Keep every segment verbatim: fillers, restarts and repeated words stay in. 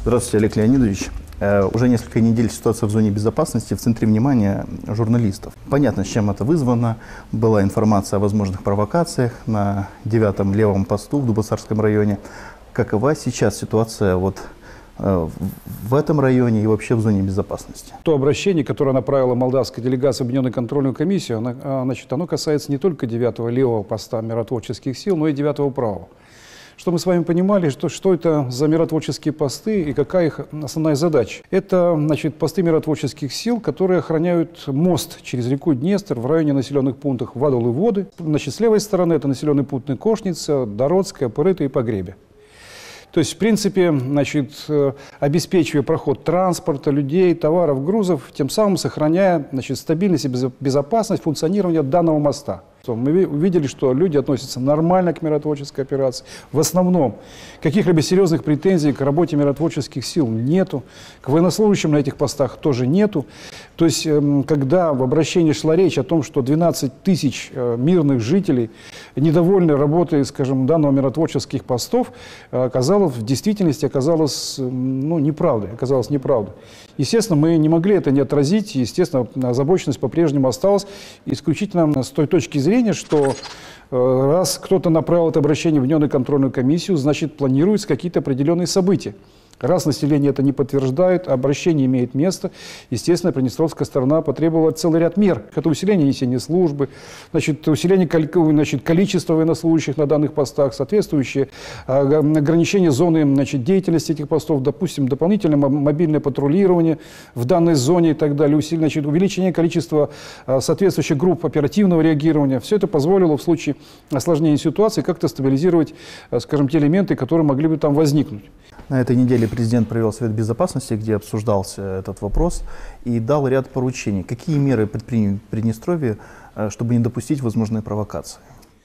Здравствуйте, Олег Леонидович. Уже несколько недель ситуация в зоне безопасности в центре внимания журналистов. Понятно, с чем это вызвано. Была информация о возможных провокациях на девятом левом посту в Дубосарском районе. Какова сейчас ситуация вот в этом районе и вообще в зоне безопасности? То обращение, которое направила молдавская делегация в Объединенную контрольную комиссию, оно, значит, оно касается не только девятого левого поста миротворческих сил, но и девятого правого. Что мы с вами понимали, что, что это за миротворческие посты и какая их основная задача. Это, значит, посты миротворческих сил, которые охраняют мост через реку Днестр в районе населенных пунктов Вадул и Воды. Значит, с левой стороны это населенные пункты Кошница, Дородская, Порыта и Погребе. То есть, в принципе, значит, обеспечивая проход транспорта, людей, товаров, грузов, тем самым сохраняя, значит, стабильность и безопасность функционирования данного моста. Мы увидели, что люди относятся нормально к миротворческой операции. В основном каких-либо серьезных претензий к работе миротворческих сил нету. К военнослужащим на этих постах тоже нету. То есть, когда в обращении шла речь о том, что двенадцать тысяч мирных жителей недовольны работой, скажем, данного миротворческих постов, оказалось, в действительности оказалось, ну, неправдой. Оказалось неправдой. Естественно, мы не могли это не отразить. Естественно, озабоченность по-прежнему осталась исключительно с той точки зрения, что раз кто-то направил это обращение в Объединенную контрольную комиссию, значит, планируются какие-то определенные события. Раз население это не подтверждает, обращение имеет место, естественно, Приднестровская сторона потребовала целый ряд мер. Это усиление несения службы, значит, усиление значит, количества военнослужащих на данных постах, соответствующее ограничение зоны, значит, деятельности этих постов, допустим, дополнительное мобильное патрулирование в данной зоне и так далее, усиление, значит, увеличение количества соответствующих групп оперативного реагирования. Все это позволило в случае осложнения ситуации как-то стабилизировать, скажем, те элементы, которые могли бы там возникнуть. На этой неделе президент провел Совет Безопасности, где обсуждался этот вопрос, и дал ряд поручений. Какие меры предприняли в Приднестровье, чтобы не допустить возможные провокации?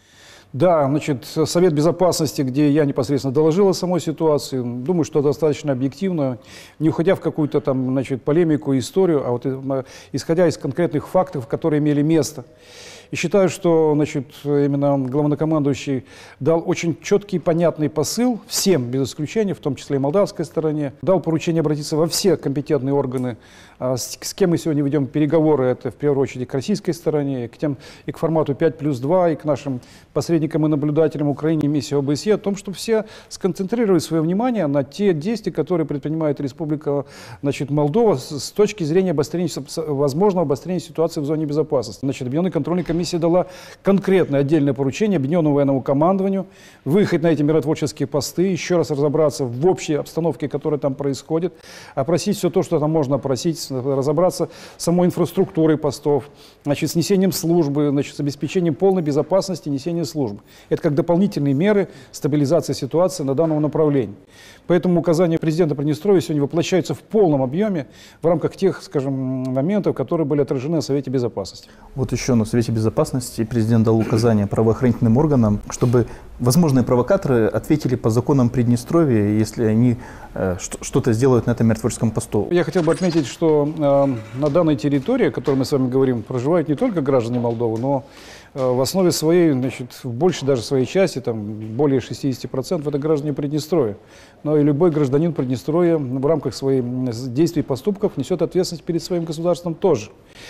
Да, значит, Совет Безопасности, где я непосредственно доложил о самой ситуации, думаю, что достаточно объективно, не уходя в какую-то там, значит, полемику, историю, а вот исходя из конкретных фактов, которые имели место. И считаю, что, значит, именно главнокомандующий дал очень четкий и понятный посыл всем, без исключения, в том числе и молдавской стороне. Дал поручение обратиться во все компетентные органы, с, с кем мы сегодня ведем переговоры, это в первую очередь к российской стороне, и к, тем, и к формату пять плюс два, и к нашим посредникам и наблюдателям в Украине, миссии О Бэ Эс Е, о том, чтобы все сконцентрировали свое внимание на те действия, которые предпринимает Республика, значит, Молдова с, с точки зрения обострения, возможного обострения ситуации в зоне безопасности. Значит, Объединенная контрольная комиссия Комиссия дала конкретное отдельное поручение Объединенному военному командованию выехать на эти миротворческие посты, еще раз разобраться в общей обстановке, которая там происходит, опросить все то, что там можно опросить, разобраться с самой инфраструктурой постов, значит, с несением службы, значит, с обеспечением полной безопасности несения службы. Это как дополнительные меры стабилизации ситуации на данном направлении. Поэтому указания президента Приднестровья сегодня воплощаются в полном объеме в рамках тех, скажем, моментов, которые были отражены в Совете Безопасности. Вот еще на Совете Безопасности президент дал указания правоохранительным органам, чтобы возможные провокаторы ответили по законам Приднестровья, если они э, что-то сделают на этом миротворческом посту. Я хотел бы отметить, что э, на данной территории, о которой мы с вами говорим, проживают не только граждане Молдовы, но э, в основе своей, значит, в большей даже своей части, там, более шестидесяти процентов это граждане Приднестровья. Но и любой гражданин Приднестровья в рамках своих действий и поступков несет ответственность перед своим государством тоже.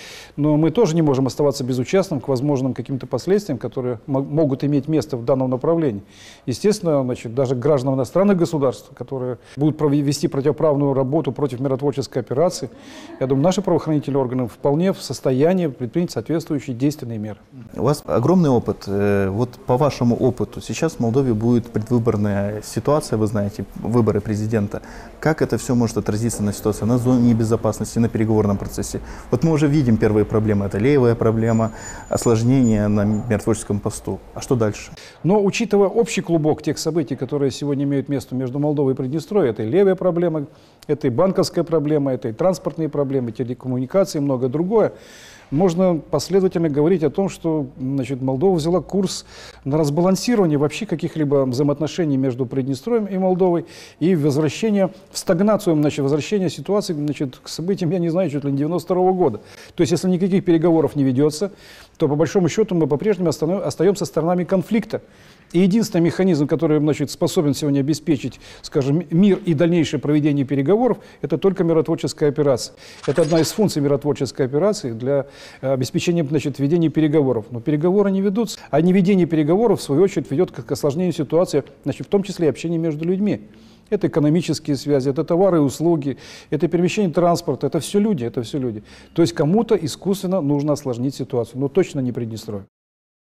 Но мы тоже не можем оставаться безучастным к возможным каким-то последствиям, которые могут иметь место в данном направлении. Естественно, значит, даже гражданам иностранных государств, которые будут вести противоправную работу против миротворческой операции, я думаю, наши правоохранительные органы вполне в состоянии предпринять соответствующие действенные меры. У вас огромный опыт. Вот по вашему опыту, сейчас в Молдове будет предвыборная ситуация, вы знаете, выборы президента. Как это все может отразиться на ситуации, на зоне безопасности, на переговорном процессе? Вот мы уже видим первые проблемы. Это левая проблема, осложнение на миротворческом посту. А что дальше? Но учитывая общий клубок тех событий, которые сегодня имеют место между Молдовой и Приднестровьем, это и левая проблема, это и банковская проблема, это и транспортные проблемы, телекоммуникации и многое другое, можно последовательно говорить о том, что, значит, Молдова взяла курс на разбалансирование вообще каких-либо взаимоотношений между Приднестровьем и Молдовой и возвращение в стагнацию, значит, возвращение ситуации, значит, к событиям, я не знаю, чуть ли не девяносто второго года. То есть, если никаких переговоров не ведется, то по большому счету мы по-прежнему остаемся сторонами конфликта. И единственный механизм, который, значит, способен сегодня обеспечить, скажем, мир и дальнейшее проведение переговоров, это только миротворческая операция. Это одна из функций миротворческой операции для обеспечения, значит, ведения переговоров. Но переговоры не ведутся, а неведение переговоров, в свою очередь, ведет к осложнению ситуации, значит, в том числе и общение между людьми. Это экономические связи, это товары и услуги, это перемещение транспорта, это все люди, это все люди. То есть кому-то искусственно нужно осложнить ситуацию, но точно не Приднестровье.